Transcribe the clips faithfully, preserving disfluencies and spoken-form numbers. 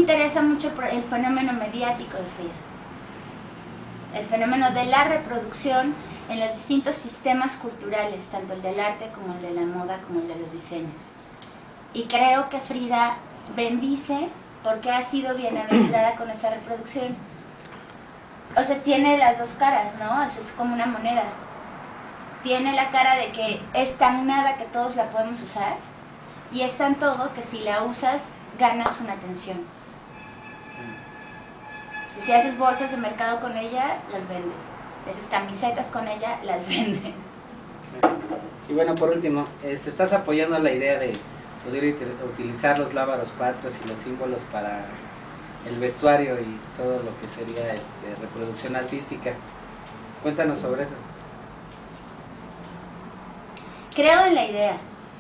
interesa mucho el fenómeno mediático de Frida, el fenómeno de la reproducción en los distintos sistemas culturales, tanto el del arte como el de la moda, como el de los diseños. Y creo que Frida bendice porque ha sido bienaventurada con esa reproducción. O sea, tiene las dos caras, ¿no? Eso es como una moneda. Tiene la cara de que es tan nada que todos la podemos usar, y es tan todo que si la usas, ganas una atención. O sea, si haces bolsas de mercado con ella, las vendes. Si haces camisetas con ella, las vendes. Y bueno, por último, este, ¿estás apoyando la idea de poder utilizar los lábaros patrios y los símbolos para el vestuario y todo lo que sería este, reproducción artística? Cuéntanos sobre eso. Creo en la idea.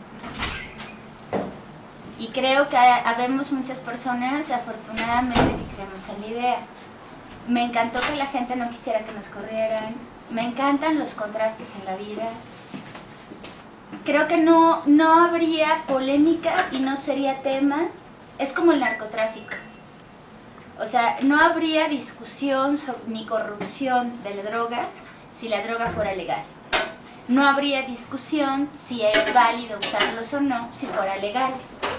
Y creo que habemos muchas personas, afortunadamente, que creemos en la idea. Me encantó que la gente no quisiera que nos corrieran. Me encantan los contrastes en la vida. Creo que no, no habría polémica y no sería tema. Es como el narcotráfico. O sea, no habría discusión sobre, ni corrupción de las drogas si la droga fuera legal. No habría discusión si es válido usarlos o no si fuera legal.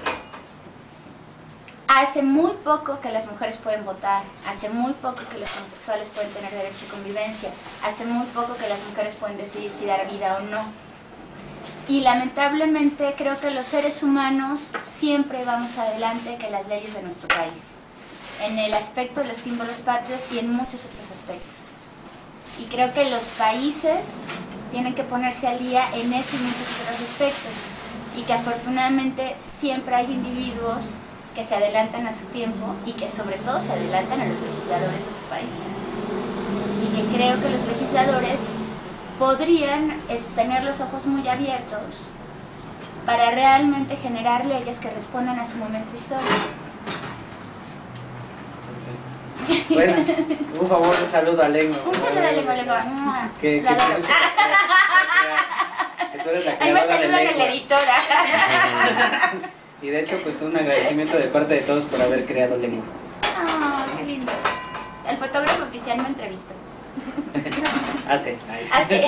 Hace muy poco que las mujeres pueden votar, hace muy poco que los homosexuales pueden tener derecho de convivencia, hace muy poco que las mujeres pueden decidir si dar vida o no. Y lamentablemente creo que los seres humanos siempre vamos adelante que las leyes de nuestro país, en el aspecto de los símbolos patrios y en muchos otros aspectos. Y creo que los países tienen que ponerse al día en ese y muchos otros aspectos, y que afortunadamente siempre hay individuos que se adelantan a su tiempo y que sobre todo se adelantan a los legisladores de su país. Y que creo que los legisladores podrían es, tener los ojos muy abiertos para realmente generar leyes que respondan a su momento histórico. Bueno, un favor, un saludo a Lengua. Un saludo a Lengua, Lengua. Que, que, que, que tú eres la Ahí me creadora de saludan a la Lengua. editora. Y de hecho, pues un agradecimiento de parte de todos por haber creado Lengua. Ah, oh, qué lindo. El fotógrafo oficial me entrevistó. Ah, sí. Ahí sí. Ah, sí.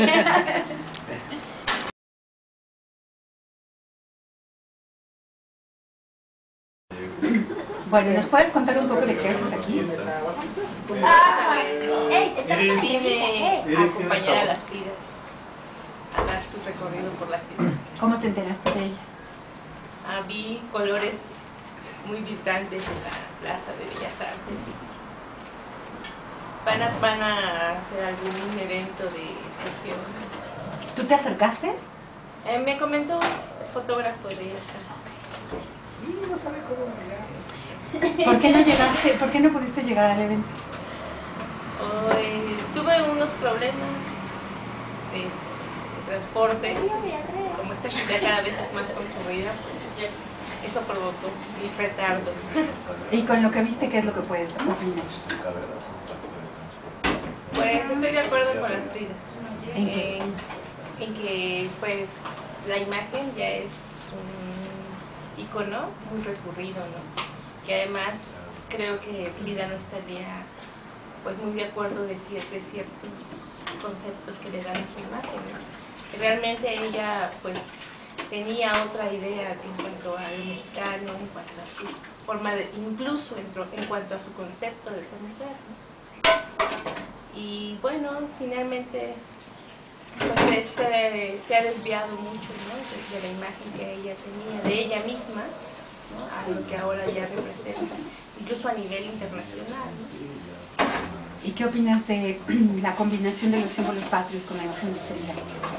Bueno, ¿nos puedes contar un poco de qué haces aquí? Ah, hey, estamos aquí. Vine a acompañar a las Fridas a dar su recorrido por la ciudad. ¿Cómo te enteraste de ellas? Ah, vi colores muy vibrantes en la Plaza de Bellas Artes y van a, van a hacer algún evento de expresión. ¿Tú te acercaste? Eh, me comentó el fotógrafo de esta. Y no sabe cómo llegar. ¿Por qué no llegaste? ¿Por qué no pudiste llegar al evento? Oh, eh, tuve unos problemas de, de transporte. Como esta ciudad cada vez es más concurrida, pues eso provocó mi retardo. Y con lo que viste, ¿qué es lo que puedes opinar? Pues estoy de acuerdo con las Fridas. ¿En qué? En, en que pues la imagen ya es un icono muy recurrido, ¿no? Que además creo que Frida no estaría pues muy de acuerdo de, cier de ciertos conceptos que le dan a su imagen, ¿no? Que realmente ella pues tenía otra idea en cuanto al mexicano, en cuanto a su forma de, incluso en, en cuanto a su concepto de ser mujer, ¿no? Y bueno, finalmente pues este se ha desviado mucho, ¿no? Desde la imagen que ella tenía de ella misma, ¿no? A lo que ahora ya representa, incluso a nivel internacional, ¿no? ¿Y qué opinas de la combinación de los símbolos patrios con la imagen de Frida?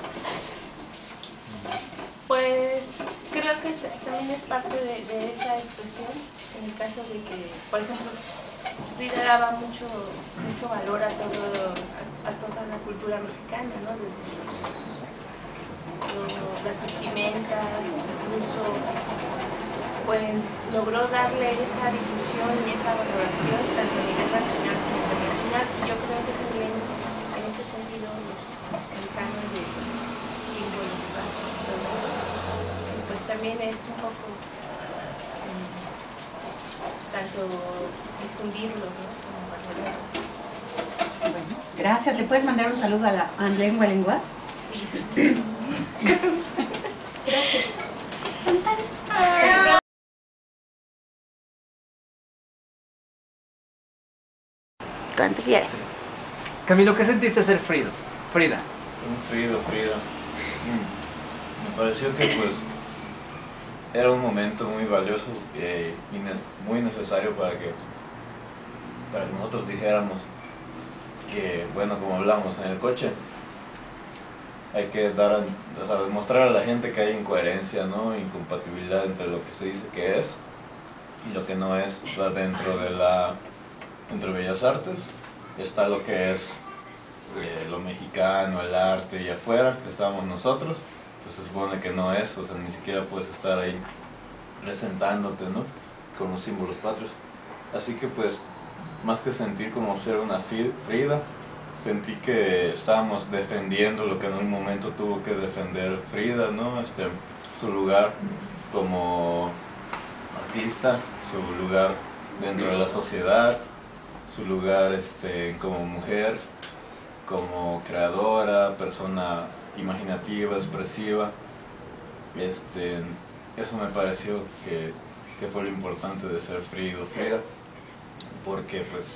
Pues creo que también es parte de, de esa expresión, en el caso de que, por ejemplo, Frida daba mucho, mucho valor a, todo, a, a toda la cultura mexicana, ¿no? Desde los, los, las vestimentas, incluso pues logró darle esa difusión y esa valoración tanto a nivel nacional como internacional, y yo creo que también en ese sentido los mexicanos de símbolos patrios y todo eso, pues también es un poco um, tal tanto difundirlo, ¿no? Como valorarlo. Bueno, gracias. ¿Le puedes mandar un saludo a la a Lengua Lengua? Sí. Gracias. Cuando quieras. Camilo, ¿qué sentiste ser Frida? Frida. Un Frida, Frida. Mm. Me pareció que pues era un momento muy valioso eh, y ne muy necesario para que, para que nosotros dijéramos que, bueno, como hablamos en el coche, hay que dar, o sea, demostrar a la gente que hay incoherencia, ¿no? Incompatibilidad entre lo que se dice que es y lo que no es. O sea, dentro de la dentro de Bellas Artes está lo que es eh, lo mexicano, el arte, y afuera estamos nosotros, pues se supone que no es, o sea, ni siquiera puedes estar ahí presentándote, ¿no? Con los símbolos patrios. Así que pues, más que sentir como ser una Frida, sentí que estábamos defendiendo lo que en un momento tuvo que defender Frida, ¿no? Este, su lugar como artista, su lugar dentro de la sociedad, su lugar este, como mujer, como creadora, persona imaginativa, expresiva. Este, eso me pareció que, que fue lo importante de ser Frida o Frida, porque pues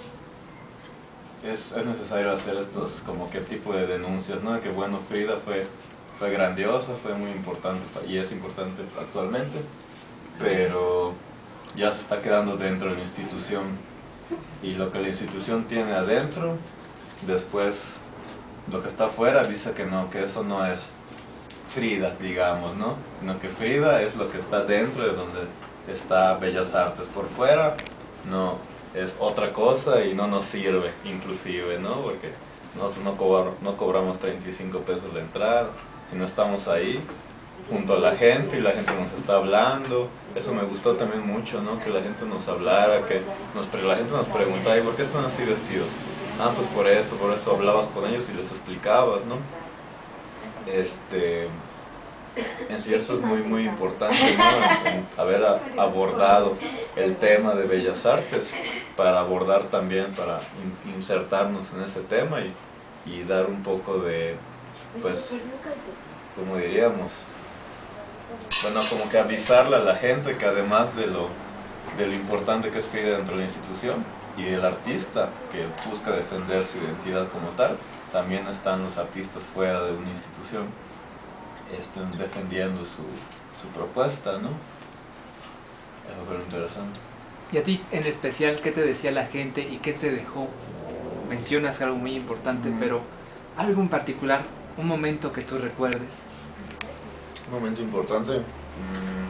es, es necesario hacer estos como que tipo de denuncias, ¿no? Que bueno, Frida fue, fue grandiosa, fue muy importante y es importante actualmente, pero ya se está quedando dentro de la institución, y lo que la institución tiene adentro, después lo que está afuera dice que no, que eso no es Frida, digamos, ¿no? Sino que Frida es lo que está dentro de donde está Bellas Artes. Por fuera no, es otra cosa y no nos sirve, inclusive, ¿no? Porque nosotros no, cobrar, no cobramos treinta y cinco pesos la entrada y no estamos ahí junto a la gente y la gente nos está hablando. Eso me gustó también mucho, ¿no? Que la gente nos hablara, que nos, la gente nos preguntaba, ¿y por qué están así vestidos? Ah, pues por esto, por esto. Hablabas con ellos y les explicabas, ¿no? Este, en sí eso es muy, muy importante, ¿no? En haber a, abordado el tema de Bellas Artes, para abordar también, para in, insertarnos en ese tema y, y dar un poco de, pues, como diríamos, bueno, como que avisarle a la gente que además de lo, de lo importante que es Frida dentro de la institución y el artista que busca defender su identidad como tal, también están los artistas fuera de una institución este, defendiendo su, su propuesta, ¿no? Eso fue lo interesante. Y a ti en especial, ¿qué te decía la gente y qué te dejó? Mencionas algo muy importante, mm. pero algo en particular, un momento que tú recuerdes. Un momento importante mmm,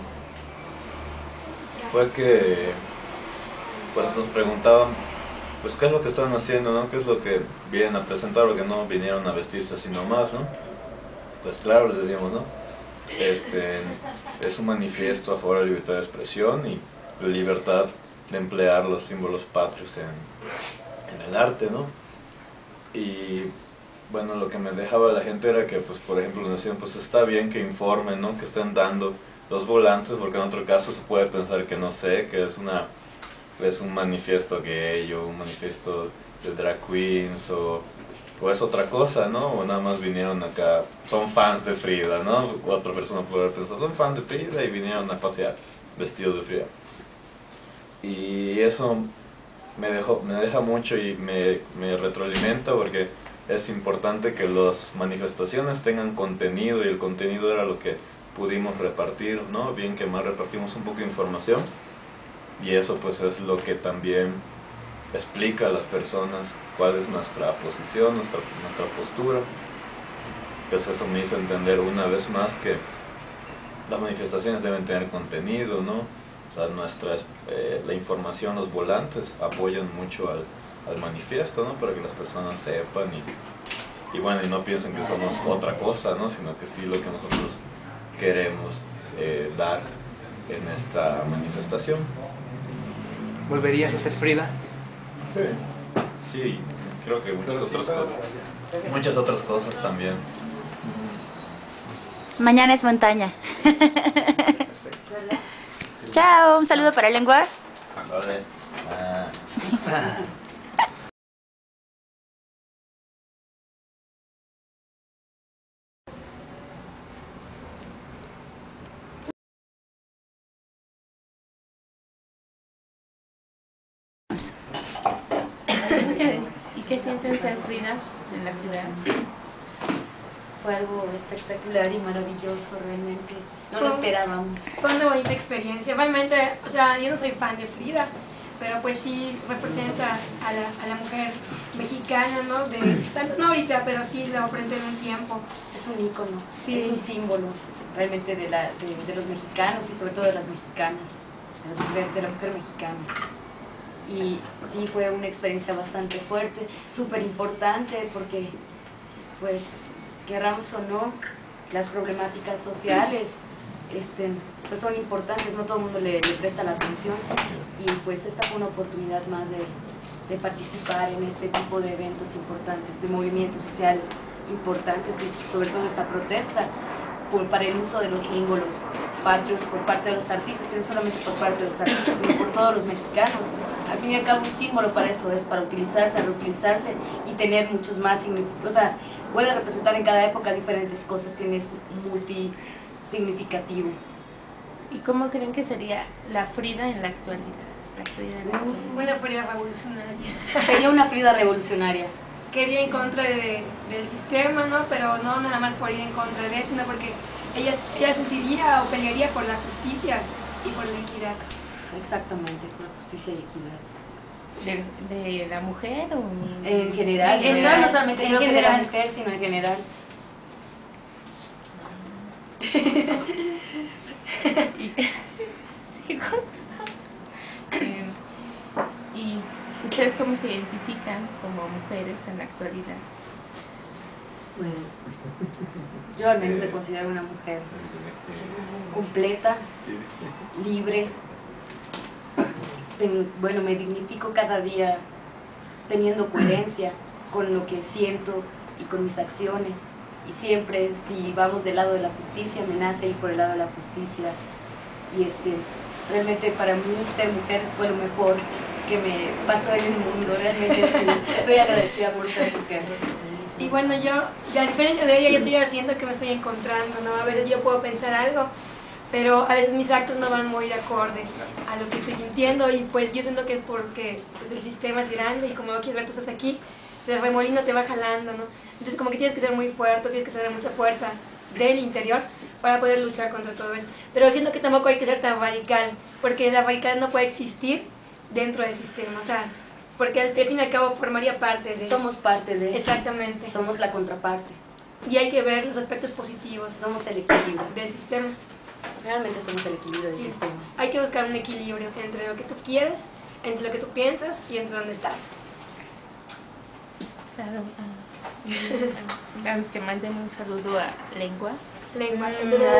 fue que pues nos preguntaban pues qué es lo que estaban haciendo, ¿no? ¿Qué es lo que vienen a presentar? Porque no vinieron a vestirse así nomás, ¿no? Pues claro, les decíamos, ¿no? Este, es un manifiesto a favor de la libertad de expresión y la libertad de emplear los símbolos patrios en, en el arte, ¿no? Y bueno, lo que me dejaba la gente era que, pues, por ejemplo, nos decían, pues está bien que informen, ¿no? Que estén dando los volantes, porque en otro caso se puede pensar que no sé, que es una es un manifiesto gay o un manifiesto de drag queens o, o es otra cosa, ¿no? O nada más vinieron acá, son fans de Frida, ¿no? Otra persona puede haber pensado, son fans de Frida y vinieron a pasear vestidos de Frida. Y eso me, dejó, me deja mucho y me, me retroalimenta, porque es importante que las manifestaciones tengan contenido, y el contenido era lo que pudimos repartir, ¿no? Bien que mal repartimos un poco de información, y eso pues es lo que también explica a las personas cuál es nuestra posición, nuestra, nuestra postura. Pues eso me hizo entender una vez más que las manifestaciones deben tener contenido, ¿no? O sea, nuestras, eh, la información, los volantes apoyan mucho al, al manifiesto, ¿no? Para que las personas sepan y, y bueno, y no piensen que somos otra cosa, ¿no? Sino que sí lo que nosotros queremos eh, dar en esta manifestación. ¿Volverías a ser Frida? Sí, sí, creo que muchas otras cosas, muchas otras cosas también. Mañana es montaña. Chao, un saludo para Lengua. Vale. ¿Y qué sienten ser Fridas en la ciudad? Fue algo espectacular y maravilloso, realmente. No lo Fue- esperábamos. Fue una bonita experiencia. Realmente, o sea, yo no soy fan de Frida, pero pues sí representa a la, a la mujer mexicana, ¿no? De, tanto no ahorita, pero sí la representa en un tiempo. Es un ícono, Sí. es un símbolo realmente de, la, de, de los mexicanos y sobre todo de las mexicanas, de la mujer, de la mujer mexicana. Y sí, fue una experiencia bastante fuerte, súper importante, porque, pues, querramos o no, las problemáticas sociales este, pues son importantes, no todo el mundo le, le presta la atención, y pues esta fue una oportunidad más de, de participar en este tipo de eventos importantes, de movimientos sociales importantes, y sobre todo esta protesta por, para el uso de los símbolos patrios por parte de los artistas, y no solamente por parte de los artistas, sino por todos los mexicanos. Al fin y al cabo, un símbolo para eso es, para utilizarse, reutilizarse y tener muchos más significados. O sea, puede representar en cada época diferentes cosas, tiene multi significativo. ¿Y cómo creen que sería la Frida en la actualidad? La Frida en la actualidad. Una Frida revolucionaria. Sería una Frida revolucionaria. Quería en contra de, del sistema, ¿no? Pero no nada más por ir en contra de eso, sino porque ella, ella sentiría o pelearía por la justicia y por la equidad. Exactamente, por justicia y equidad. ¿De, de la mujer o En general, En o sea, general, no solamente en creo que de la general. mujer, sino en general. Y, sí, eh, ¿y ustedes cómo se identifican como mujeres en la actualidad? Pues yo al menos me considero una mujer completa, libre. Ten- bueno, me dignifico cada día teniendo coherencia con lo que siento y con mis acciones. Y siempre, si vamos del lado de la justicia, me nace ir por el lado de la justicia. Y este, realmente para mí ser mujer fue lo mejor que me pasó en el mundo. Realmente sí, estoy agradecida por ser mujer. Y bueno, yo, a diferencia de ella, yo estoy haciendo que me estoy encontrando, ¿no? A veces yo puedo pensar algo, pero a veces mis actos no van muy de acorde a lo que estoy sintiendo, y pues yo siento que es porque pues, el sistema es grande y como no quieres ver, tú estás aquí, pues el remolino te va jalando, ¿no? Entonces como que tienes que ser muy fuerte, tienes que tener mucha fuerza del interior para poder luchar contra todo eso. Pero siento que tampoco hay que ser tan radical, porque la radicalidad no puede existir dentro del sistema, o sea, porque al fin y al cabo formaría parte de... Somos parte de, Exactamente. somos la contraparte, Y hay que ver los aspectos positivos somos el equilibrio. del sistema. Realmente somos el equilibrio del Sí. sistema. Hay que buscar un equilibrio entre lo que tú quieres, entre lo que tú piensas y entre dónde estás. Claro. ah, ah, Te manden un saludo a Lengua. Lengua.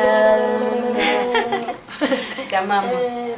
Te amamos.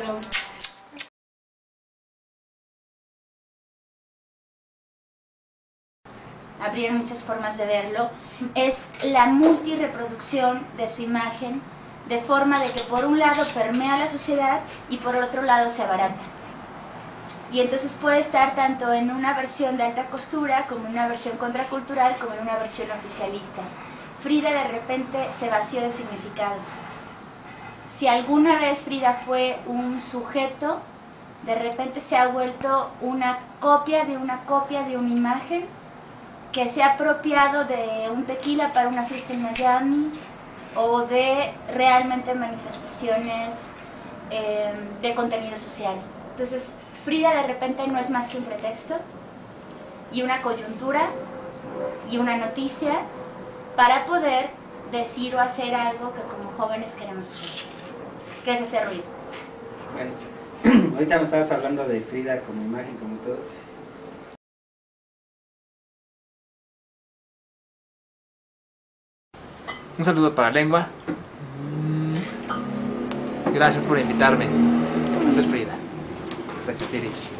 Habría muchas formas de verlo, es la multireproducción de su imagen, de forma de que por un lado permea la sociedad y por otro lado se abarata. Y entonces puede estar tanto en una versión de alta costura, como en una versión contracultural, como en una versión oficialista. Frida de repente se vació de significado. Si alguna vez Frida fue un sujeto, de repente se ha vuelto una copia de una copia de una imagen que se ha apropiado de un tequila para una fiesta en Miami o de realmente manifestaciones eh, de contenido social. Entonces, Frida de repente no es más que un pretexto y una coyuntura y una noticia para poder decir o hacer algo que como jóvenes queremos hacer, que es hacer ruido. Bueno, ahorita me estabas hablando de Frida como imagen, como todo. Un saludo para Lengua. Gracias por invitarme a ser Frida. Gracias, Iris.